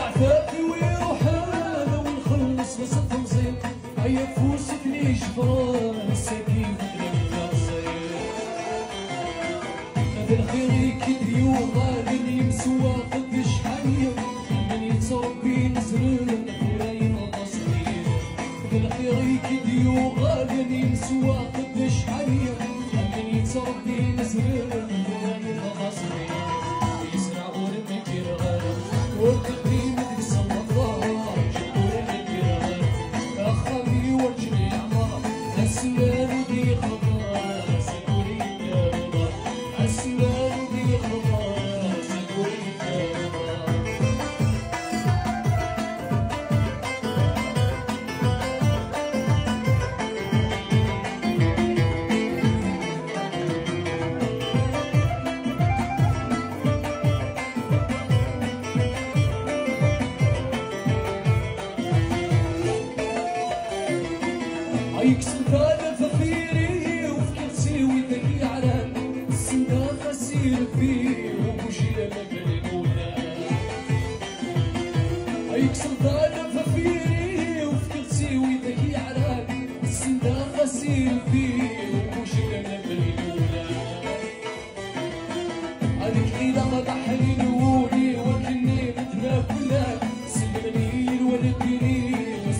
عفافي ويروح انا ونخلص بس التنظيم هيا فوستني جبران السكين في الصيف هذا الخير يكدري وغالي يمسوا قد شحال من يتصربي نزرن وراين التصوير هذا الخير يكدري وغالي يمسوا قد شحال من يتصربي نزرن وراين التصوير يسرعوا المكير غير والتقديم تكسر الله جبور المكير أخابي وجهي عمار أسنان دي خضار سكوري الدار أسنان دي خضار سكوري الدار يكسب هذا فخيري وفكرتي ويدك على السندا خسير فيه وبوشي لما قلنا يكسب هذا فخيري وفكرتي ويدك على السندا خسير فيه وبوشي لما قلنا هذيك إذا ما ضحني نولي وكني بدنا كلها سلمني الولديني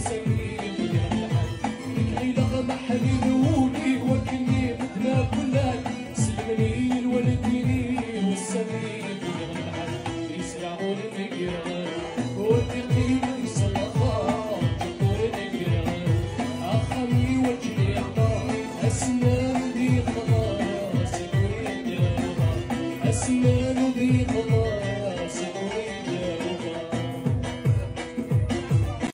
محلولي وكني بدنا كلها سلمني الولديني والسبيل يسرعوا المقير والتقيم يصلى جبور المقير أخمي وجهي عطار أسنان دي خضار سكوري الدار أسنان